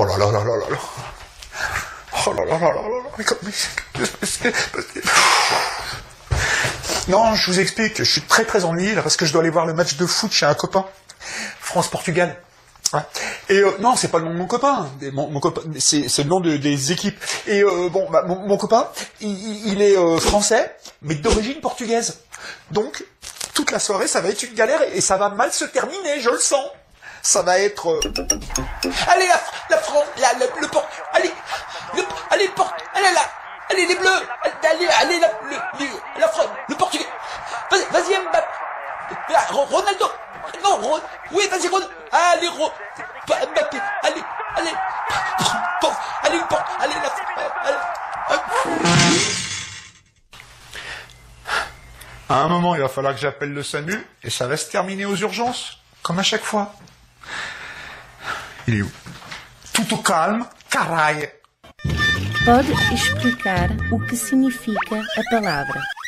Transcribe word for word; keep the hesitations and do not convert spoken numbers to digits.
Oh là là là là là là. Oh là là là là là. Mais comme... mais- Non, je vous explique, je suis très très ennuyé là parce que je dois aller voir le match de foot chez un copain. France-Portugal. Ouais. Et euh, non, c'est pas le nom de mon copain. Mon, mon copain, c'est, c'est le nom de, des équipes. Et euh, bon, bah, mon, mon copain, il, il est euh, français, mais d'origine portugaise. Donc, toute la soirée, ça va être une galère et ça va mal se terminer, je le sens. Ça va être... Euh... Allez, la, la France, la, la, le port... Allez, le, allez, le port... Allez, là, allez, les bleus. Allez, allez, la, le, le, la France, le portugais. Vas-y, vas-y, Mbappé. Là, Ronaldo. Non, Ron... Oui, vas-y, Ron... Allez, Ron... Mbappé. Allez, allez. Porte, allez, le porte... Allez, la... Allez. À un moment, il va falloir que j'appelle le SAMU, et ça va se terminer aux urgences, comme à chaque fois. Il est où? Tudo calme, caralho. Pode explicar o que significa a palavra